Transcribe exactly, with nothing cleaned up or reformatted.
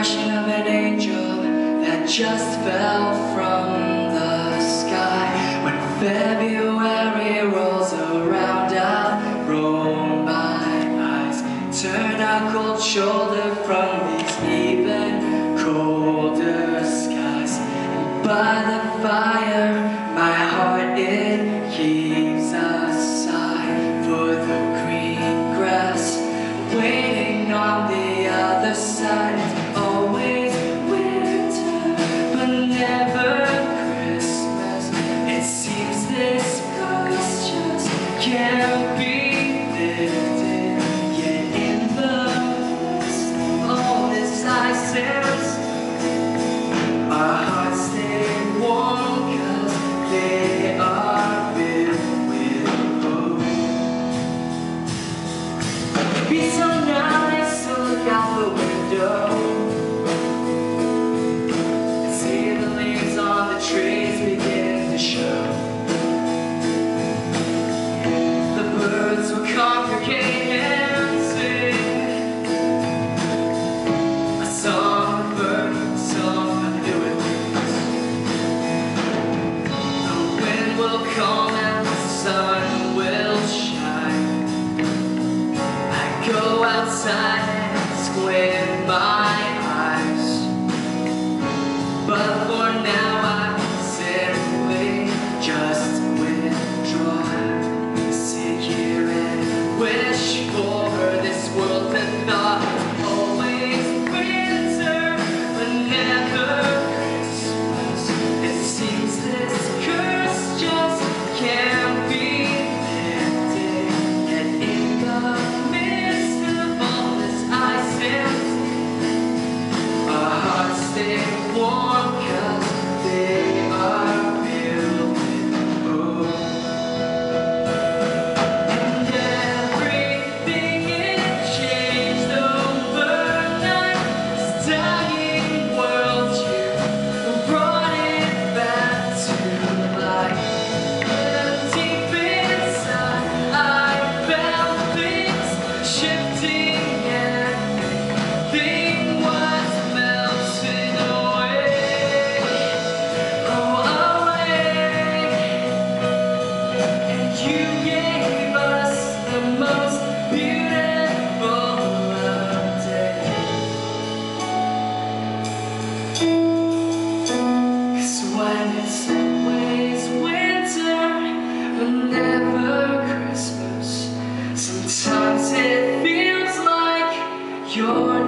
version of an angel that just fell from the sky. When February rolls around, I'll roll my eyes, turn a cold shoulder from these even colder skies. And by the fire, my heart it heaves a sigh for the green grass waiting on the other side. It's always winter, but never Christmas. It seems this ghost just can't be lifted. Yet in the midst of all this ice and snow, our hearts stay warm, 'cause they are filled with hope. Be so nice to look out the window and see the leaves on the trees begin to show. The birds will congregate and sing a song of bird, a song of new things. The wind will come and the sun will shine. I go outside and squint my eyes, but for now I simply just withdraw. Sit here and wish for this world that thought was always winter, but never Christmas. It seems this curse just can't be lifted. Yet in the midst of all this ice and snow, our hearts stay warm, 'cause they are filled with hope. And everything it changed overnight. This dying world, you brought it back to life. But deep inside, I felt things shifting, and everything was melting away, oh away. And you gave us the most beautiful of days. 'Cause when it's always winter but never Christmas, sometimes it feels like you're